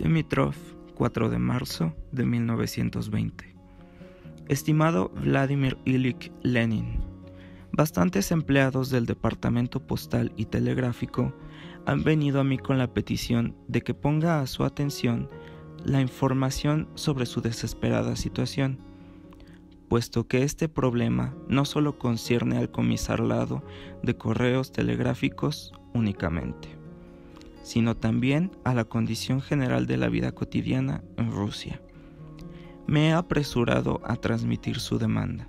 Dimitrov, 4 de marzo de 1920. Estimado Vladimir Ilich Lenin, bastantes empleados del Departamento Postal y Telegráfico han venido a mí con la petición de que ponga a su atención la información sobre su desesperada situación, puesto que este problema no solo concierne al comisariado de correos telegráficos únicamente, sino también a la condición general de la vida cotidiana en Rusia. Me he apresurado a transmitir su demanda.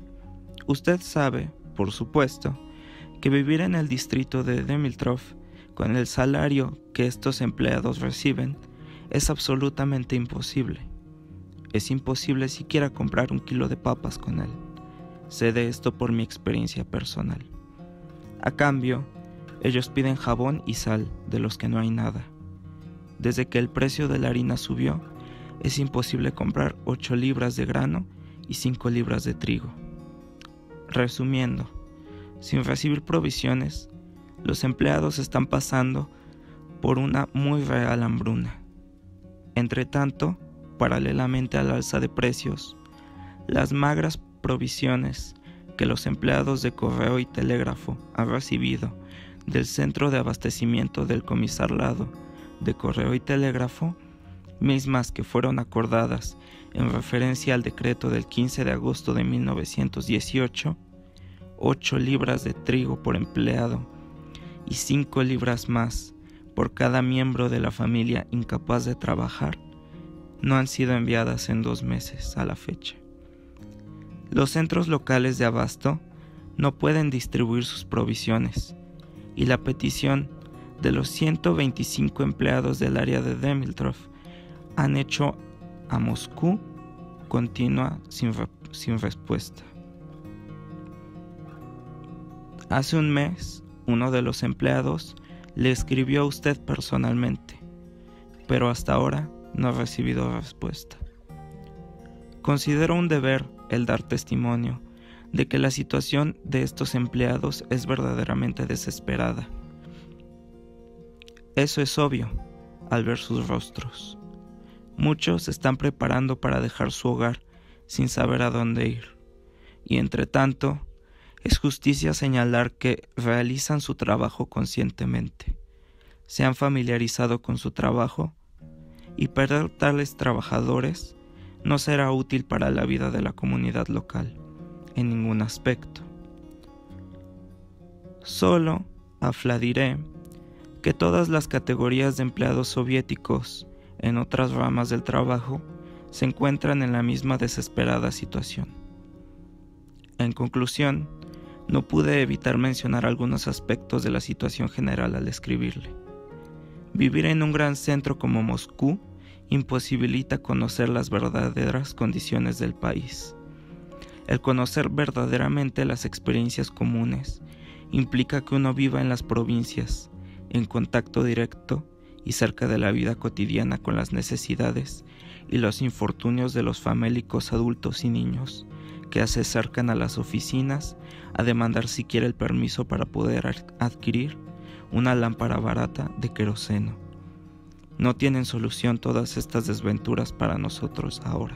Usted sabe, por supuesto, que vivir en el distrito de Dimitrov con el salario que estos empleados reciben es absolutamente imposible. Es imposible siquiera comprar 1 kilo de papas con él. Sé de esto por mi experiencia personal. A cambio, ellos piden jabón y sal, de los que no hay nada. Desde que el precio de la harina subió, es imposible comprar 8 libras de grano y 5 libras de trigo. Resumiendo, sin recibir provisiones, los empleados están pasando por una muy real hambruna. Entretanto, paralelamente al alza de precios, las magras provisiones que los empleados de correo y telégrafo han recibido del centro de abastecimiento del comisariado de correo y telégrafo, mismas que fueron acordadas en referencia al decreto del 15 de agosto de 1918, 8 libras de trigo por empleado y 5 libras más por cada miembro de la familia incapaz de trabajar, no han sido enviadas en 2 meses a la fecha. Los centros locales de abasto no pueden distribuir sus provisiones, y la petición de los 125 empleados del área de Dimitrov han hecho a Moscú continua sin respuesta. Hace un mes, uno de los empleados le escribió a usted personalmente, pero hasta ahora no ha recibido respuesta. Considero un deber el dar testimonio de que la situación de estos empleados es verdaderamente desesperada. Eso es obvio al ver sus rostros. Muchos se están preparando para dejar su hogar sin saber a dónde ir, y entre tanto, es justicia señalar que realizan su trabajo conscientemente, se han familiarizado con su trabajo, y perder tales trabajadores no será útil para la vida de la comunidad local, en ningún aspecto. Solo afladiré que todas las categorías de empleados soviéticos en otras ramas del trabajo se encuentran en la misma desesperada situación. En conclusión, no pude evitar mencionar algunos aspectos de la situación general al escribirle. Vivir en un gran centro como Moscú imposibilita conocer las verdaderas condiciones del país. El conocer verdaderamente las experiencias comunes implica que uno viva en las provincias, en contacto directo y cerca de la vida cotidiana con las necesidades y los infortunios de los famélicos adultos y niños que se acercan a las oficinas a demandar siquiera el permiso para poder adquirir una lámpara barata de queroseno. No tienen solución todas estas desventuras para nosotros ahora.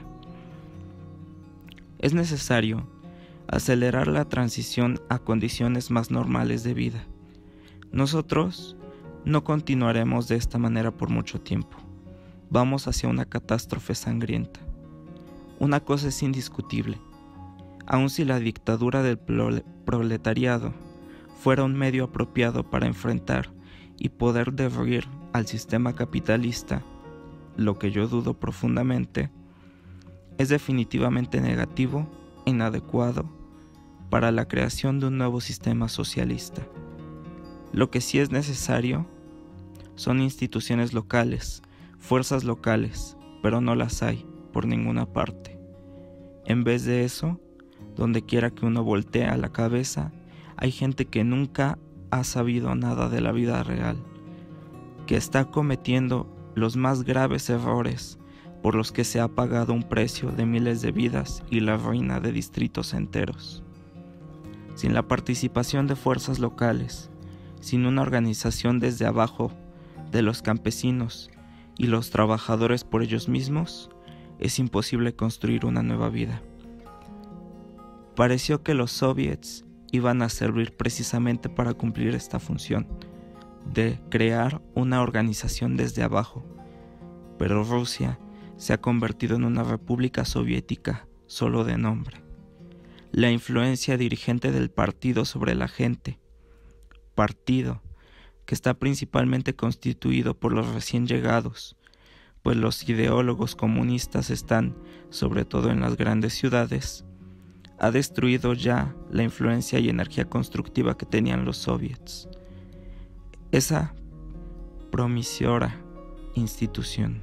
Es necesario acelerar la transición a condiciones más normales de vida. Nosotros no continuaremos de esta manera por mucho tiempo. Vamos hacia una catástrofe sangrienta. Una cosa es indiscutible. Aun si la dictadura del proletariado fuera un medio apropiado para enfrentar y poder derruir al sistema capitalista, lo que yo dudo profundamente, es definitivamente negativo e inadecuado para la creación de un nuevo sistema socialista. Lo que sí es necesario son instituciones locales, fuerzas locales, pero no las hay por ninguna parte. En vez de eso, donde quiera que uno voltea la cabeza, hay gente que nunca ha sabido nada de la vida real, que está cometiendo los más graves errores por los que se ha pagado un precio de miles de vidas y la ruina de distritos enteros. Sin la participación de fuerzas locales, sin una organización desde abajo de los campesinos y los trabajadores por ellos mismos, es imposible construir una nueva vida. Pareció que los soviets iban a servir precisamente para cumplir esta función, de crear una organización desde abajo, pero Rusia se ha convertido en una república soviética solo de nombre. La influencia dirigente del partido sobre la gente, partido que está principalmente constituido por los recién llegados, pues los ideólogos comunistas están, sobre todo en las grandes ciudades, ha destruido ya la influencia y energía constructiva que tenían los soviets. Esa promisoria institución.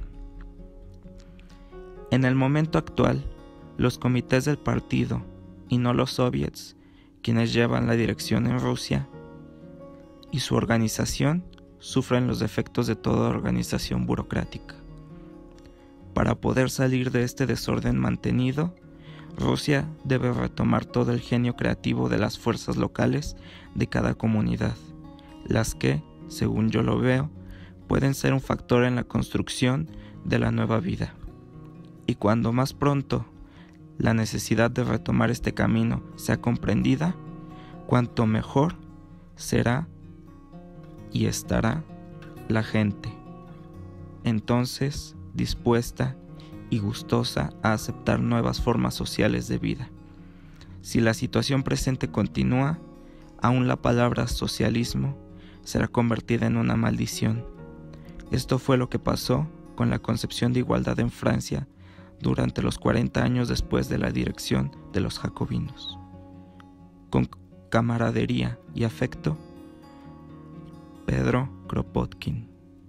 En el momento actual, los comités del partido, y no los soviets, quienes llevan la dirección en Rusia, y su organización sufren los defectos de toda organización burocrática. Para poder salir de este desorden mantenido, Rusia debe retomar todo el genio creativo de las fuerzas locales de cada comunidad, las que, según yo lo veo, pueden ser un factor en la construcción de la nueva vida. Y cuando más pronto la necesidad de retomar este camino sea comprendida, cuanto mejor será y estará la gente, entonces dispuesta y gustosa a aceptar nuevas formas sociales de vida. Si la situación presente continúa, aún la palabra socialismo será convertida en una maldición. Esto fue lo que pasó con la concepción de igualdad en Francia durante los 40 años después de la dirección de los jacobinos. Con camaradería y afecto, Pedro Kropotkin.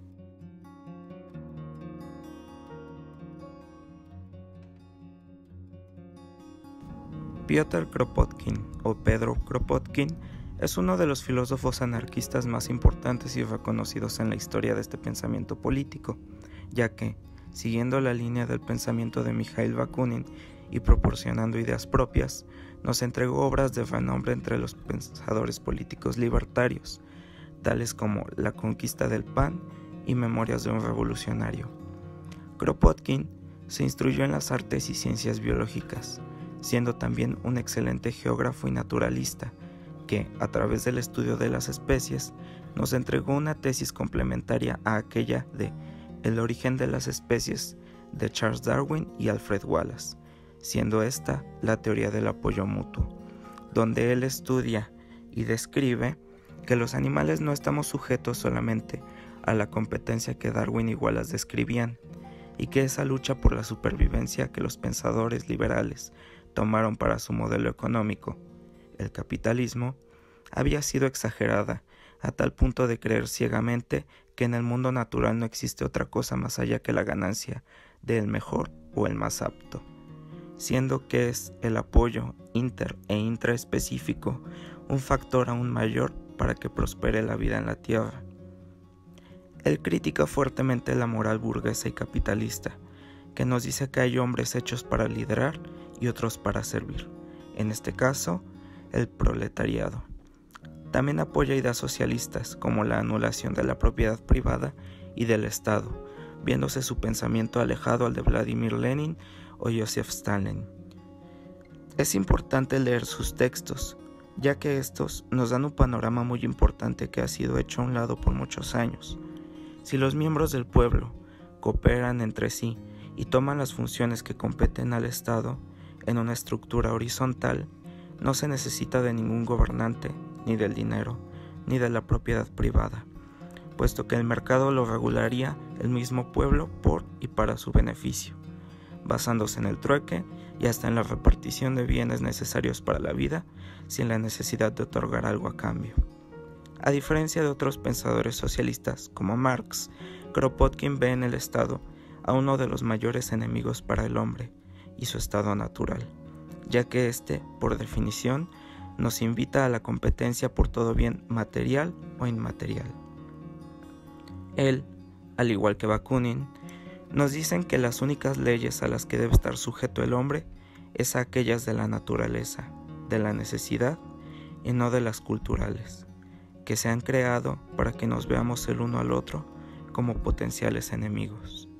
Piotr Kropotkin, o Pedro Kropotkin, es uno de los filósofos anarquistas más importantes y reconocidos en la historia de este pensamiento político, ya que, siguiendo la línea del pensamiento de Mikhail Bakunin y proporcionando ideas propias, nos entregó obras de renombre entre los pensadores políticos libertarios, tales como La conquista del pan y Memorias de un revolucionario. Kropotkin se instruyó en las artes y ciencias biológicas, siendo también un excelente geógrafo y naturalista, que, a través del estudio de las especies, nos entregó una tesis complementaria a aquella de El origen de las especies de Charles Darwin y Alfred Wallace, siendo esta la teoría del apoyo mutuo, donde él estudia y describe que los animales no estamos sujetos solamente a la competencia que Darwin y Wallace describían, y que esa lucha por la supervivencia que los pensadores liberales tomaron para su modelo económico, el capitalismo, había sido exagerada a tal punto de creer ciegamente que en el mundo natural no existe otra cosa más allá que la ganancia del mejor o el más apto, siendo que es el apoyo inter e intraespecífico un factor aún mayor para que prospere la vida en la tierra. Él critica fuertemente la moral burguesa y capitalista, que nos dice que hay hombres hechos para liderar y otros para servir, en este caso, el proletariado. También apoya ideas socialistas como la anulación de la propiedad privada y del Estado, viéndose su pensamiento alejado al de Vladimir Lenin o Joseph Stalin. Es importante leer sus textos, ya que estos nos dan un panorama muy importante que ha sido hecho a un lado por muchos años. Si los miembros del pueblo cooperan entre sí y toman las funciones que competen al Estado en una estructura horizontal, no se necesita de ningún gobernante, ni del dinero, ni de la propiedad privada, puesto que el mercado lo regularía el mismo pueblo por y para su beneficio, basándose en el trueque y hasta en la repartición de bienes necesarios para la vida, sin la necesidad de otorgar algo a cambio. A diferencia de otros pensadores socialistas como Marx, Kropotkin ve en el Estado a uno de los mayores enemigos para el hombre y su estado natural, ya que éste, por definición, nos invita a la competencia por todo bien material o inmaterial. Él, al igual que Bakunin, nos dicen que las únicas leyes a las que debe estar sujeto el hombre es a aquellas de la naturaleza, de la necesidad y no de las culturales, que se han creado para que nos veamos el uno al otro como potenciales enemigos.